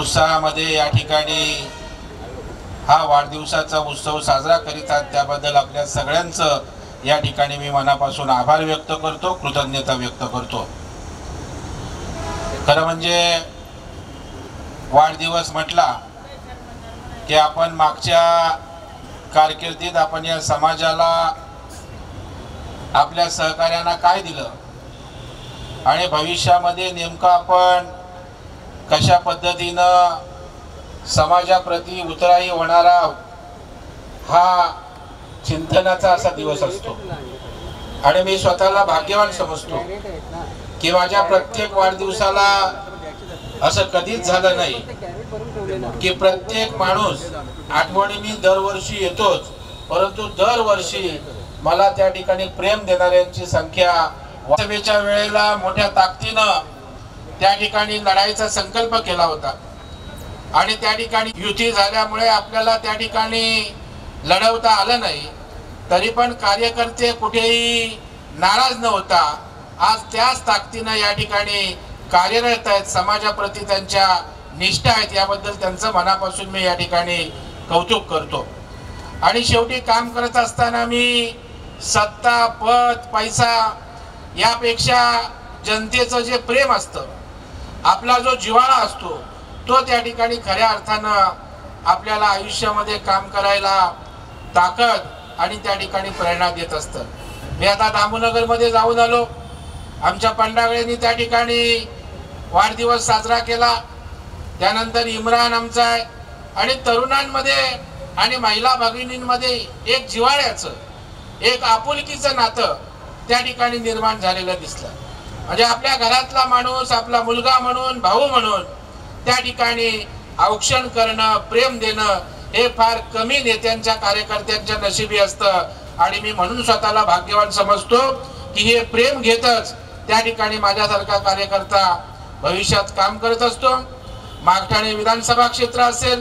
उत्साहामध्ये या ठिकाणी हा वाढदिवसाचा उत्सव साजरा करीतात त्याबद्दल आपल्या सगळ्यांचं या ठिकाणी मी मनापासून आभार व्यक्त करतो, कृतज्ञता व्यक्त करतो। खरं म्हणजे वाढदिवस म्हटला की आपण मागच्या कारकिर्दीत आपण या समाजाला आपल्या सहकार्यांना काय दिलं आणि भविष्यामध्ये नेमकं आपण कशा पद्धतीनं समाजाप्रती उतराई होणारा हा चिंतनाचा असा दिवस असतो। आणि मी स्वतःला भाग्यवान समजतो की माझ्या प्रत्येक वाढदिवसाला असं कधीच झालं नाही की प्रत्येक माणूस आठवणीने दरवर्षी येतोच, परंतु दरवर्षी मला त्या ठिकाणी प्रेम देणाऱ्यांची संख्या वास्तवेच्या वेळेला मोठ्या ताकदीनं त्या ठिकाणी लढाईचा संकल्प केला होता आणि त्या ठिकाणी युती झाल्यामुळे आपल्याला त्या ठिकाणी लढवता आलं नाही, तरी पण कार्यकर्ते कुठेही नाराज न होता आज त्याच ताकदीनं या ठिकाणी कार्यरत आहेत, समाजाप्रती त्यांच्या निष्ठा आहेत, याबद्दल त्यांचं मनापासून मी या ठिकाणी कौतुक करतो। आणि शेवटी काम करत असताना मी सत्ता पद पैसा यापेक्षा जनतेचं जे प्रेम असतं, आपला जो जिव्हाळा असतो, तो त्या ठिकाणी खऱ्या अर्थानं आपल्याला आयुष्यामध्ये काम करायला ताकद आणि त्या ठिकाणी प्रेरणा देत असतं। मी आता दामोनगरमध्ये जाऊन आलो, आमच्या पंडागळेंनी त्या ठिकाणी वाढदिवस साजरा केला, त्यानंतर इम्रान आमचा आहे आणि तरुणांमध्ये आणि महिला भगिनींमध्ये एक जिव्हाळ्याचं एक आपुलकीचं नातं त्या ठिकाणी निर्माण झालेलं दिसलं। म्हणजे आपल्या घरातला माणूस आपला मुलगा म्हणून भाऊ म्हणून त्या ठिकाणी औक्षण करणं प्रेम देणं हे फार कमी नेत्यांच्या कार्यकर्त्यांच्या नशिबी असतं आणि मी म्हणून स्वतःला भाग्यवान समजतो की हे प्रेम घेतच त्या ठिकाणी माझ्यासारखा कार्यकर्ता भविष्यात काम करत असतो। मागठाणे विधानसभा क्षेत्र असेल,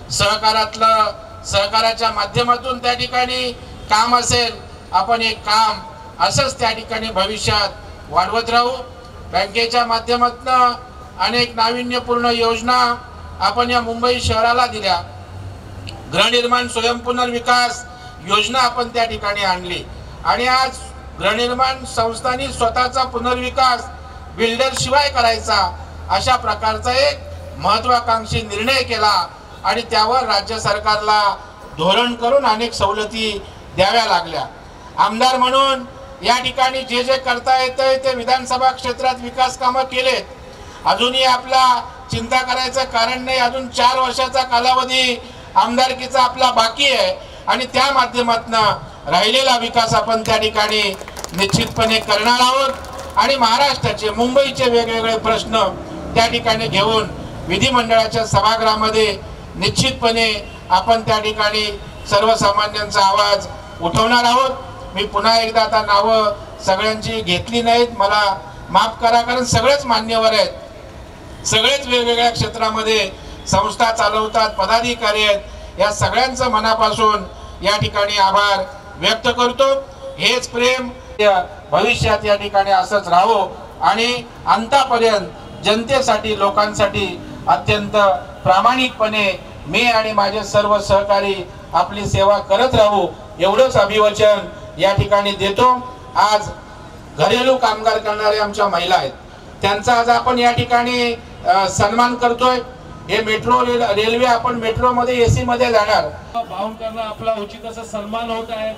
सहकाराच्या माध्यमातून त्या ठिकाणी काम असेल, आपण एक काम असंच त्या ठिकाणी भविष्यात वाढवत राहू। बँकेच्या माध्यमातून अनेक नाविन्यपूर्ण योजना आपण या मुंबई शहराला दिल्या, गृहनिर्माण स्वयंपुनर्विकास योजना आपण त्या ठिकाणी आणली आणि आज गृहनिर्माण संस्थांनी स्वतःचा पुनर्विकास बिल्डर शिवाय करायचा अशा प्रकारचा एक महत्त्वाकांक्षी निर्णय केला आणि त्यावर राज्य सरकारला धोरण करून अनेक सवलती द्याव्या लागल्या। आमदार म्हणून या ठिकाणी जे जे करता येतंय ते विधानसभा क्षेत्रात विकास कामं केलेत, अजूनही आपला चिंता करायचं कारण नाही, अजून 4 वर्षाचा कालावधी आमदारकीचा आपला बाकी आहे आणि त्या माध्यमातून राहिलेला विकास आपण त्या ठिकाणी निश्चितपणे करणार आहोत आणि महाराष्ट्राचे मुंबईचे वेगवेगळे प्रश्न त्या ठिकाणी घेऊन विधिमंडळाच्या सभागृहामध्ये निश्चितपणे आपण त्या ठिकाणी सर्वसामान्यांचा आवाज उठवणार आहोत। मी पुन्हा एकदा आता नावं सगळ्यांची घेतली नाहीत, मला माफ करा, कारण सगळेच मान्यवर आहेत, सगळेच वेगवेगळ्या क्षेत्रामध्ये संस्था चालवतात, पदाधिकारी आहेत, या सगळ्यांचं मनापासून या ठिकाणी आभार व्यक्त करतो। हेच प्रेम भविष्यात या ठिकाणी असंच राहो आणि अंतापर्यंत जनतेसाठी लोकांसाठी अत्यंत प्रामाणिकपणे मी आणि माझे सर्व सहकारी आपली सेवा करत राहू एवढंच अभिवचन या ठिकाणी देतो। आज घरेलू कामगार करणारे आमच्या महिला आहेत, त्यांचा आज आपण या ठिकाणी सन्मान करतोय। हे मेट्रो रेल्वे आपण मेट्रो मध्ये एसी मध्ये जाणार, भाऊन करणं आपला उचित असा सन्मान होत आहे।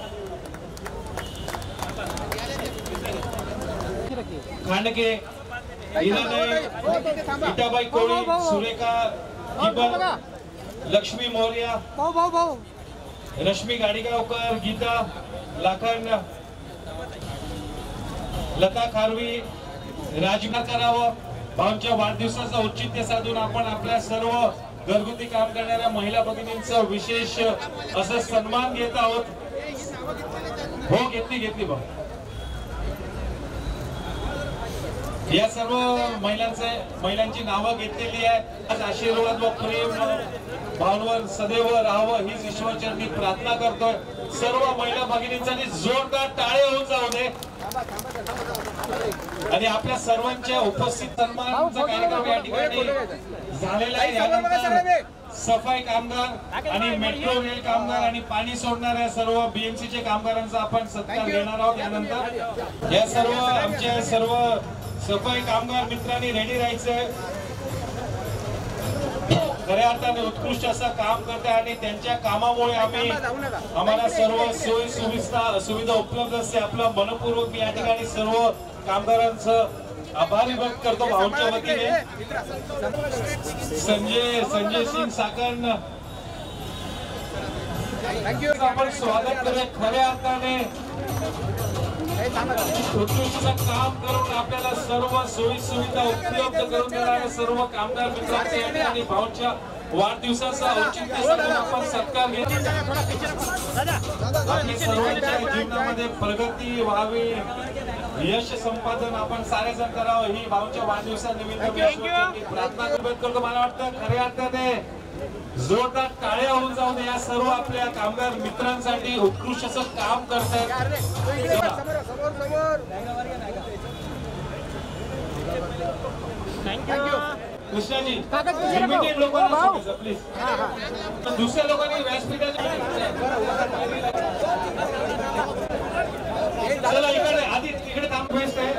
खांडके, इटाबाई कोळी, सुरेखा गिबन, लक्ष्मी मौर्य, रश्मी गाडीगावकर, गीता लाखन, लता खारवी, राजमा करावं। भाऊंच्या वाढदिवसाचा औचित्य साधून आपण आपल्या सर्व घरगुती काम करणाऱ्या महिला भगिनींचा विशेष असं सन्मान घेत आहोत। हो, घेतली भाऊ। या सर्व महिलांची नावं घेतलेली आहे। आज आशीर्वाद व प्रेम भावनावर सदैव राहावं हीच ईश्वरचरणी प्रार्थना करतोय। सर्व महिला भगिनींसाठी जोरदार टाळे होऊन जाऊ दे आणि आपल्या सर्वांच्या उपस्थित सन्मानाचा कार्यक्रम या ठिकाणी झालेला आहे। यानंतर सफाई कामगार आणि मेट्रो रेल कामगार आणि पाणी सोडणाऱ्या सर्व BMC चे कामगारांचा आपण सत्कार घेणार आहोत। यानंतर या सर्व आमच्या सर्व सफाई कामगार मित्रांनी रेडी राहायचंय। खऱ्या अर्थाने उत्कृष्ट असं काम करते आणि त्यांच्या कामामुळे आम्हाला सर्व सोयी सुविधा उपलब्ध असते। आपलं मनपूर्वक मी या ठिकाणी सर्व कामगारांचं आभारी व्यक्त करतो भाऊंच्या वतीने। संजय सिंग साकन आपण स्वागत करूया। खऱ्या अर्थाने उत्कृष्ट काम करून आपल्याला सर्व सोयी सुविधा उपलब्ध करून देणारे सर्व कामगार मित्रांचे आणि भाऊंच्या वाढदिवसाचा औचित्य साधून आपण सत्कार घेतो। आपली सर्वांच्या जीवनामध्ये प्रगती व्हावी, यश संपादन आपण सारेजण करावं ही भाऊंच्या वाढदिवसानिमित्त मी प्रार्थना करतो। मला वाटतं खऱ्या अर्थाने जोरदार टाळ्या होऊन जाऊन या सर्व आपल्या कामगार मित्रांसाठी उत्कृष्ट असं काम करतात। कृष्णाजी लोकांना प्लीज दुसऱ्या लोकांनी व्यासपीठाच्या चला इकडे आधी तिकडे काम बेस्ट आहे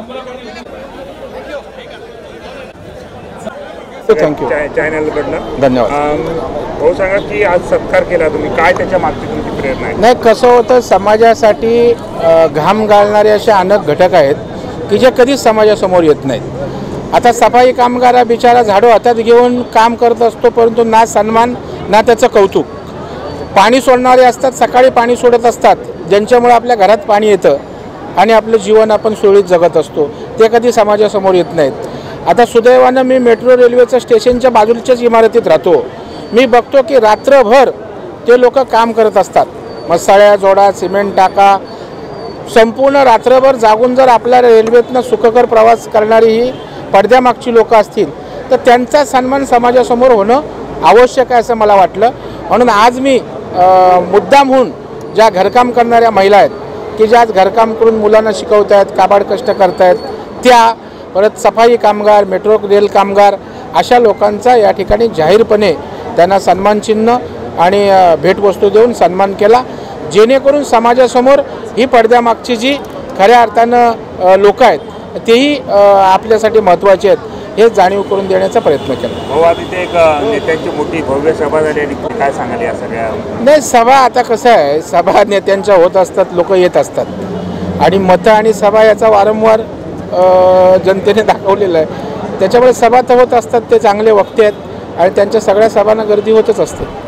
थँक्यू चॅनलकडनं धन्यवाद। भाऊ सांगा की आज सत्कार केला तुम्ही, काय त्याच्या मागची तुमची प्रेरणा आहे? नाही, कसं होतं, समाजासाठी घाम घालणारे असे अनेक घटक आहेत की जे कधीच समाजासमोर येत नाहीत। आता सफाई कामगार बिचारा झाडू हातात घेऊन काम करत असतो, परंतु ना सन्मान ना त्याचं कौतुक। पाणी सोडणारे असतात, सकाळी पाणी सोडत असतात, ज्यांच्यामुळे आपल्या घरात पाणी येतं आणि आपलं जीवन आपण सुरळीत जगत असतो, ते कधी समाजासमोर येत नाहीत। आता सुदैवानं मी मेट्रो रेल्वेच्या स्टेशनच्या बाजूच्याच इमारतीत राहतो। मी बघतो की रात्रभर ते लोक काम करत असतात, मसाळ्या जोडा, सिमेंट टाका, संपूर्ण रात्रभर जागून जर आपल्या रेल्वेतनं सुखकर प्रवास करणारी ही पडद्यामागची लोक असतील तर त्यांचा सन्मान समाजासमोर होणं आवश्यक आहे असं मला वाटलं। म्हणून आज मी मुद्दामहून ज्या घरकाम करणाऱ्या महिला आहेत की ज्या आज घरकाम करून मुलांना शिकवत आहेत, काबाड कष्ट करत आहेत, त्या परत सफाई कामगार, मेट्रो रेल कामगार अशा लोकांचा या ठिकाणी जाहीरपणे त्यांना सन्मानचिन्ह आणि भेटवस्तू देऊन सन्मान केला, जेणेकरून समाजासमोर ही पडद्यामागची जी खऱ्या अर्थानं लोक आहेत तेही आपल्यासाठी महत्त्वाचे आहेत हे जाणीव करून देण्याचा प्रयत्न केला। भाऊ आज इथे एक नेत्यांची मोठी भव्य सभा झाली आणि काय सांगाल या सगळ्या? नाही, सभा आता कसं आहे, सभा नेत्यांच्या होत असतात, लोक येत असतात आणि मतं आणि सभा याचा वारंवार जनतेने दाखवलेलं आहे, त्याच्यामुळे सभा तर होत असतात, ते चांगले वक्ते आहेत आणि त्यांच्या सगळ्या सभांना गर्दी होतच असते।